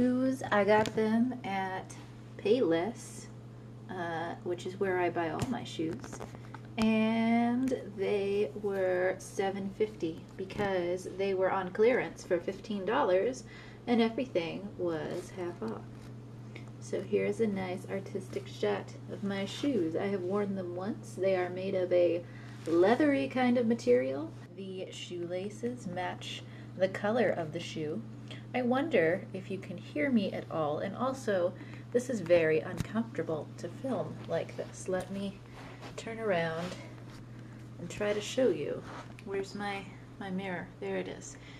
shoes, I got them at Payless, which is where I buy all my shoes, and they were $7.50 because they were on clearance for $15 and everything was half off. So here's a nice artistic shot of my shoes. I have worn them once. They are made of a leathery kind of material. The shoelaces match the color of the shoe. I wonder if you can hear me at all, and also this is very uncomfortable to film like this. Let me turn around and try to show you. Where's my mirror? There it is.